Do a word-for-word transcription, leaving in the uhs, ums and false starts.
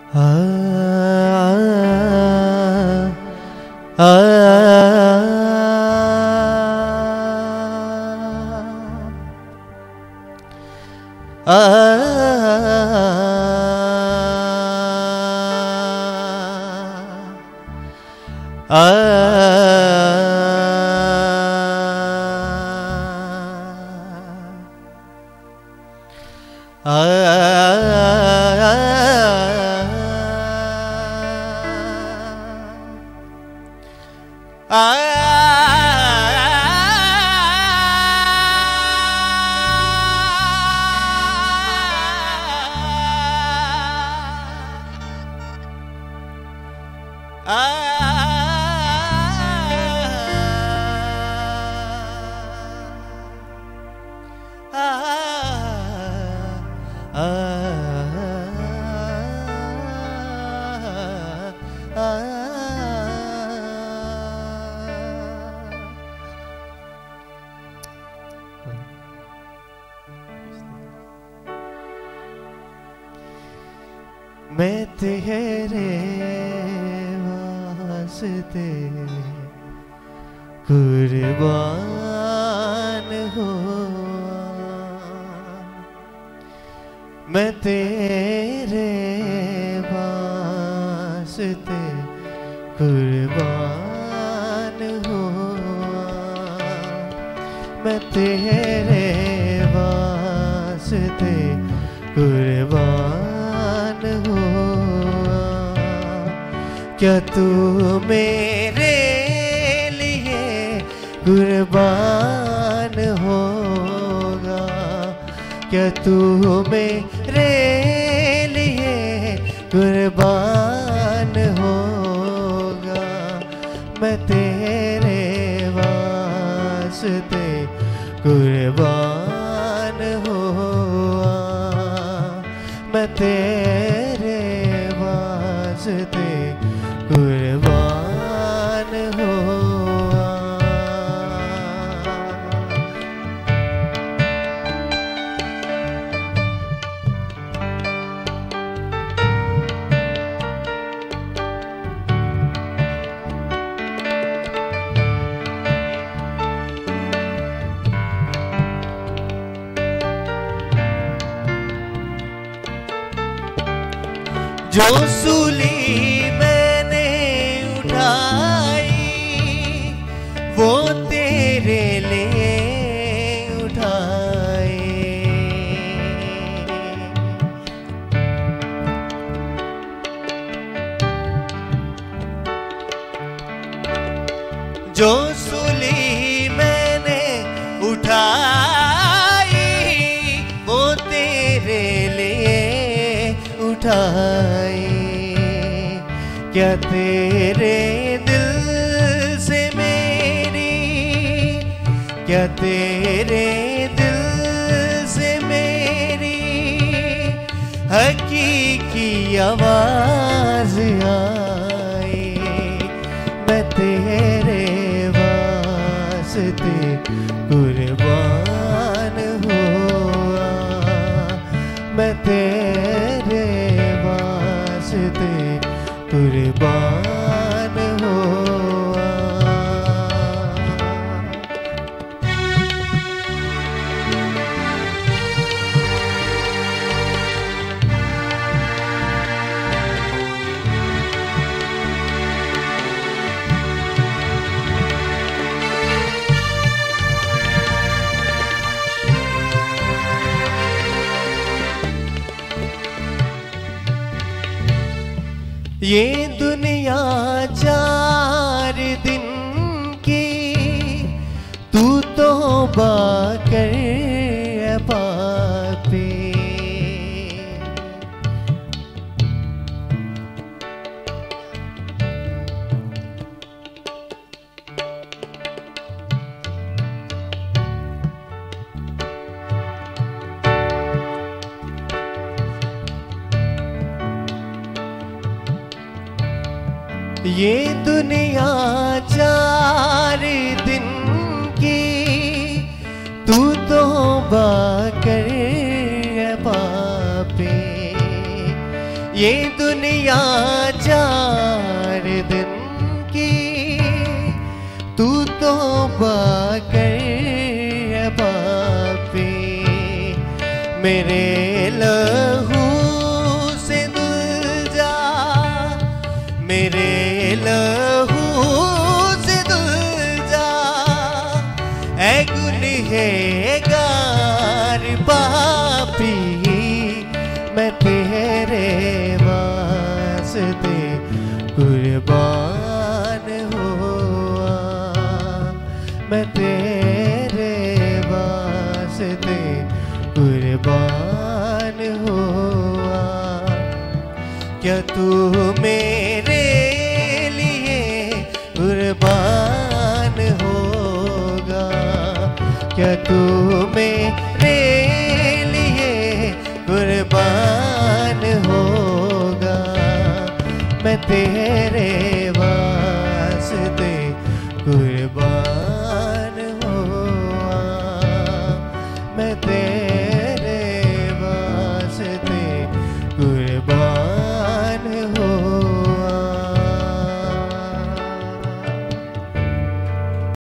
आ आ मैं तेरे वास्ते कुर्बान हुआ, मैं तेरे वास्ते कुर्बान हुआ, मैं तेरे वास्ते कुर्बान हुआ। क्या तू मेरे लिए कुर्बान होगा? क्या तू मेरे लिए कुर्बान होगा? मैं तेरे वास्ते कुर्बान हुआ, मैं तेरे वास्ते कुर्बान हुआ। जो सूली मैंने उठाई वो तेरे लिए उठाई, जो सूली मैंने उठाई वो तेरे लिए उठाई। क्या तेरे दिल से मेरी, क्या तेरे दिल से मेरी हकीकी आवाज आई? मैं तेरे वास्ते कुर्बान हुआ, मैं तेरे वास्ते कुर्बान हुआ। ये दुनिया चार दिन की, तू तौबा कर पापी। ये दुनिया चार दिन की, तू तौबा कर पापी। ये दुनिया चार दिन की, तू तो बाकर पापी, मेरे लहू से धुल जा, मेरे लहू से धुल जा, ऐ गुनहगार पापी, मैं तेरे वास्ते कुर्बान हुआ, मैं तेरे वास्ते कुर्बान हुआ। क्या तू मेरे लिए कुर्बान होगा, क्या तू मेरे लिए कुर्बान होगा, मैं तेरे वास्ते कुर्बान हुआ, मैं तेरे